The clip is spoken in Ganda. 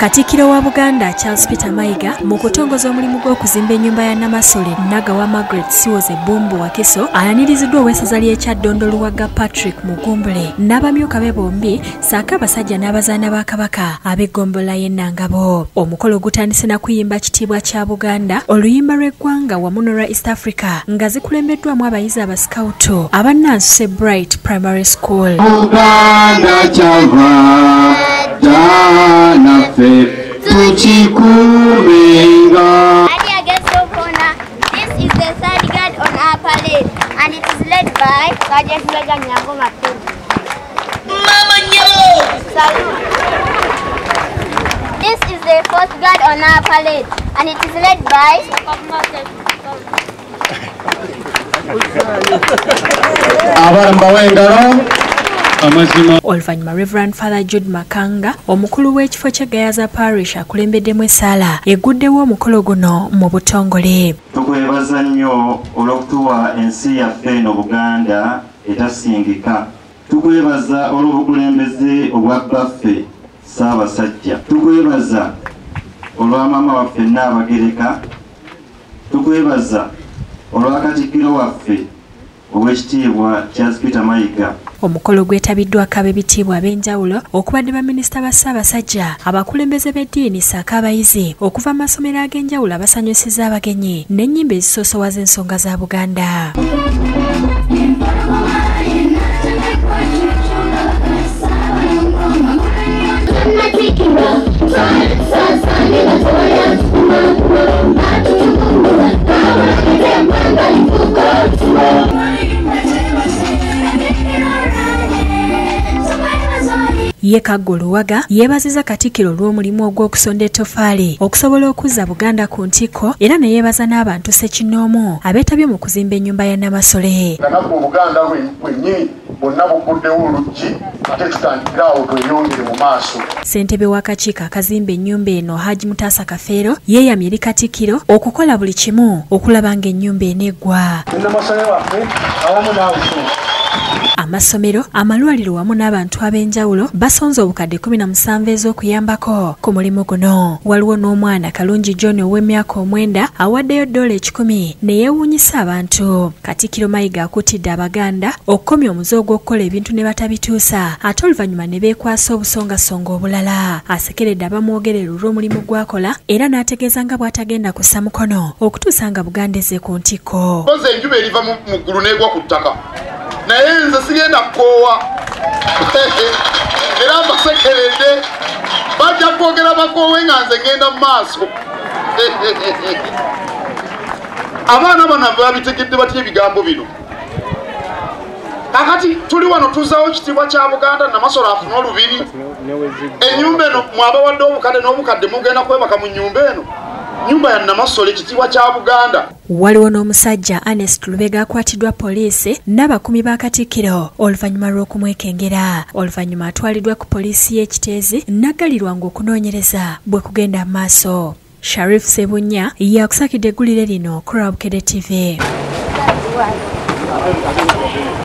Katikkiro wa Buganda Charles Peter Mayiga mu kutongoza omulimu gw'okuzimba ennyumba ya Namasole Nagawa Margaret Siwoze Bumbu Wakiso ayaniriziddwa ow'essaza ly'Ekyaddondo Luwaga Patrick Mugumbule n'abamyuka be bombi ssaako abasajja n'abazaana ba Kabaka ab'eggombolola y'e Nangabo. Omukolo gutandise na kuyimba kitiibwa kya Buganda, oluyimba lw'eggwanga wamu n'olwa East Africa nga zikulembeddwamu abayizi abasikawuto aba Nansuse Bright Primary School. Buganda chava Jana Tuchikubenga. This is the third guard on our parade and it is led by Mama Nyo. This is the fourth guard on our parade and it is led by Oluvanyuma Reverend Father Jude Makanga omukulu w'ekifo ky'Egayaza Parish akulembeddemu essaala eguddewo omukolo guno mu butongole. Tukwebaza nnyo olw'okutuwa ensi yaffe eno Buganda etasingika. Tukwebaza olw'obukulembeze obwa bbaffe Ssaabasajja. Tukwebaza olwa maama waffe Nnaabagereka. Tukwebaza olwa Katikkiro waffe Owekitiibwa Charles Peter Mayiga. Omukolo gwetabiddwako ab'ebitiibwa ab'enjawulo okubadde baminisita ba Ssaabasajja, abakulembeze b'eddiini ssaako abayizi okuva mu masomero ag'enjawulo abasanyusizza abagenyi n'ennyimba ezisoosowaza ensonga za Buganda. Yeetaga Luwaga yeebaziza Katikkiro olw'omulimu ogw'okusonda ettofaali okusobola okuzza Buganda ku ntikko era ne yeebaza n'abantu ssekinnoomu abeetabye mu kuzimba ennyumba ya Namasole. Kanaku Buganda bwennyini bonna buguddewo oluggi ate tutandikira awo tweyongere mu maaso. Ssentebe w'akakiiko akazimba ennyumba eno Haji Mutaasa Kafeero yeeyamye eri Katikkiro okukola buli kimu okulaba ng'ennyumba eneggwa. Namasole waffe awamu n'abusuubu. Amasomero, amalwaliro wamu n'abantu ab'enjawulo basonze obukadde 17 ez'okuyambako ku mulimu guno. Waliwo n'omwana Kalungi John ow'emyaka 9 awaddeyo $1,000 ne yeewuunyisa abantu. Katikkiro Mayiga akuutidde Abaganda okukomya omuze ogw'okukola ebintu ne batabituusa ate oluvannyuma ne beekwasa obusongasonga obulala. Asekeredde abamwogerera olw'omulimu gw'akola era n'ategeeza nga bw'atagenda kussa mukono okutuusa nga Buganda ezze ku ntikko. Koze enjuba eriva mu ggulu n'egwa ku ttaka. Naye nze sigenda kukoowa era mbasekeredde bajja kwogera bakoowe nga nze ngenda mu maaso. Abaana bano babitegedde batya ebigambo bino. Kakati tuli wano tuzaawo ekitiibwa kya Buganda, Namasole afuna olubiri. Ennyumba eno mwabawadde obukadde n'obukadde mugenda kwebaka mu nnyumba eno. Nyumba ya Namasole ekitiibwa kya Buganda. Waliwo n'omusajja Ernest Lubega akwatiddwa poliisi n'abakumi ba Katikkiro oluvannyuma lw'okumwekengera. Oluvannyuma atwaliddwa ku poliisi y'Ekiteezi n'aggalirwa ng'okunoonyereza bwe kugenda mu maaso. Sharif Sebunya yakusakidde eggulire lino ku Obukadde TV.